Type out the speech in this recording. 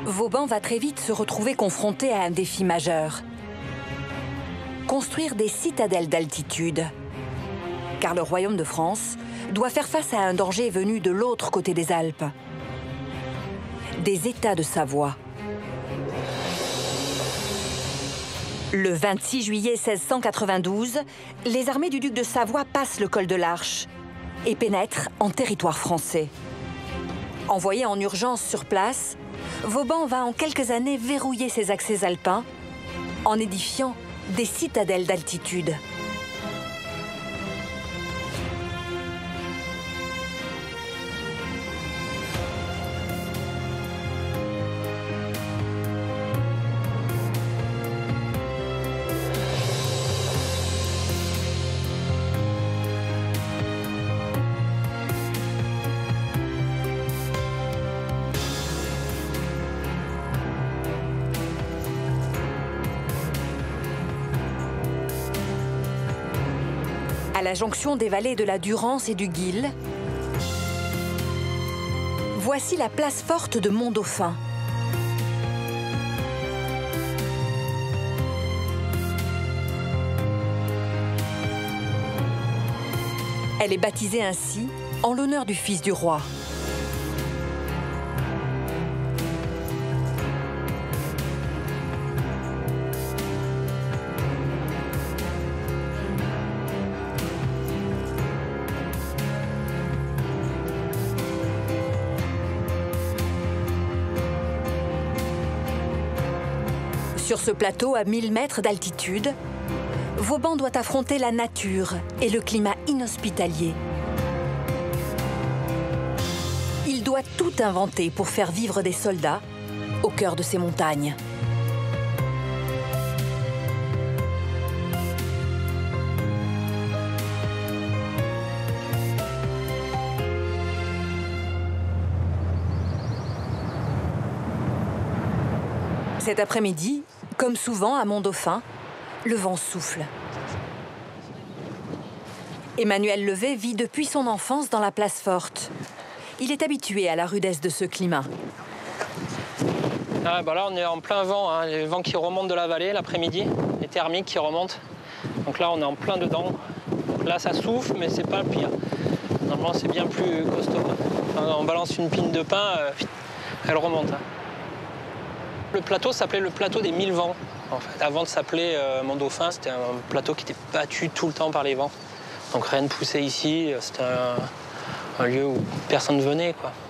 Vauban va très vite se retrouver confronté à un défi majeur. Construire des citadelles d'altitude. Car le royaume de France doit faire face à un danger venu de l'autre côté des Alpes. Des États de Savoie. Le 26 juillet 1692, les armées du duc de Savoie passent le col de l'Arche et pénètrent en territoire français. Envoyé en urgence sur place, Vauban va en quelques années verrouiller ses accès alpins en édifiant des citadelles d'altitude. À la jonction des vallées de la Durance et du Guil, voici la place forte de Mont-Dauphin. Elle est baptisée ainsi en l'honneur du fils du roi. Sur ce plateau à 1000 mètres d'altitude, Vauban doit affronter la nature et le climat inhospitalier. Il doit tout inventer pour faire vivre des soldats au cœur de ces montagnes. Cet après-midi, comme souvent à Mont-Dauphin, le vent souffle. Emmanuel Levet vit depuis son enfance dans la place forte. Il est habitué à la rudesse de ce climat. Là, on est en plein vent, hein, les vents qui remontent de la vallée l'après-midi, les thermiques qui remontent. Donc là, on est en plein dedans. Donc là, ça souffle, mais c'est pas le pire. Normalement, c'est bien plus costaud. On balance une pine de pin, elle remonte. Hein. Le plateau s'appelait le plateau des 1000 vents. En fait, avant de s'appeler Mont-Dauphin, c'était un plateau qui était battu tout le temps par les vents. Donc rien ne poussait ici, c'était un lieu où personne ne venait, quoi.